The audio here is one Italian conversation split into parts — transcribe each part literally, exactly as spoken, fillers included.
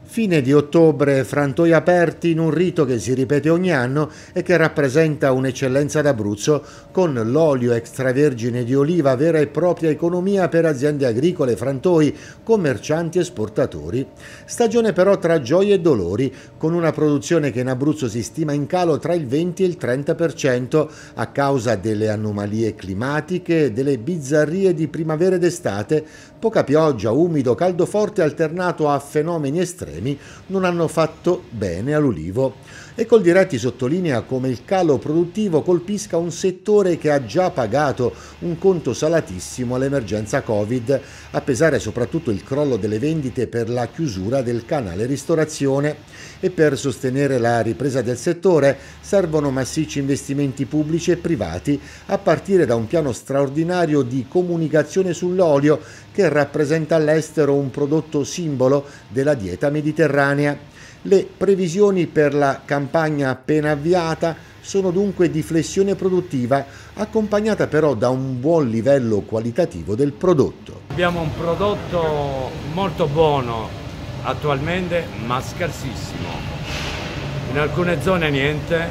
Fine di ottobre, frantoi aperti in un rito che si ripete ogni anno e che rappresenta un'eccellenza d'Abruzzo, con l'olio extravergine di oliva, vera e propria economia per aziende agricole, frantoi, commercianti e esportatori. Stagione però tra gioie e dolori, con una produzione che in Abruzzo si stima in calo tra il venti e il trenta per cento a causa delle anomalie climatiche e delle bizzarrie di primavera ed estate. Poca pioggia, umido, caldo forte alternato a fenomeni estremi non hanno fatto bene all'ulivo. E Coldiretti sottolinea come il calo produttivo colpisca un settore che ha già pagato un conto salatissimo all'emergenza Covid, a pesare soprattutto il crollo delle vendite per la chiusura del canale ristorazione. E per sostenere la ripresa del settore servono massicci investimenti pubblici e privati, a partire da un piano straordinario di comunicazione sull'olio che rappresenta all'estero un prodotto simbolo della dieta mediterranea. Le previsioni per la campagna appena avviata sono dunque di flessione produttiva, accompagnata però da un buon livello qualitativo del prodotto. Abbiamo un prodotto molto buono attualmente, ma scarsissimo. In alcune zone niente,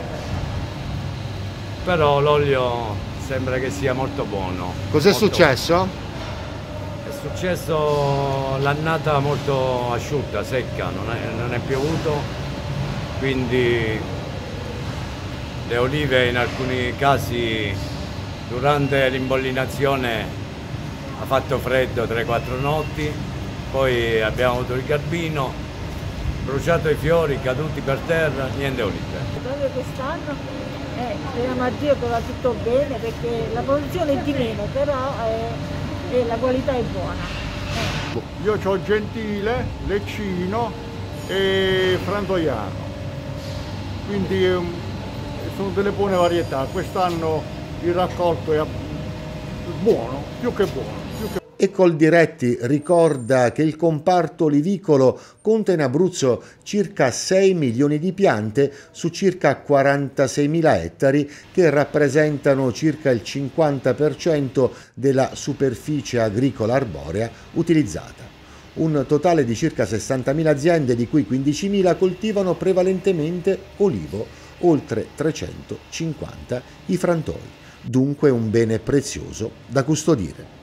però l'olio sembra che sia molto buono. Cos'è successo? Buono. È successo l'annata molto asciutta, secca, non è, non è piovuto, quindi le olive in alcuni casi durante l'imbollinazione ha fatto freddo tre quattro notti, poi abbiamo avuto il garbino, bruciato i fiori, caduti per terra, niente olive. Proprio quest'anno eh, speriamo a Dio che va tutto bene, perché la produzione è di meno, però eh, e la qualità è buona. Eh. Io ho Gentile, Leccino e Frantoiano, quindi um, sono delle buone varietà. Quest'anno il raccolto è buono, più che buono. Più che... E Coldiretti ricorda che il comparto olivicolo conta in Abruzzo circa sei milioni di piante su circa quarantaseimila ettari, che rappresentano circa il cinquanta per cento della superficie agricola arborea utilizzata. Un totale di circa sessantamila aziende, di cui quindicimila coltivano prevalentemente olivo, oltre trecentocinquanta i frantoi. Dunque un bene prezioso da custodire.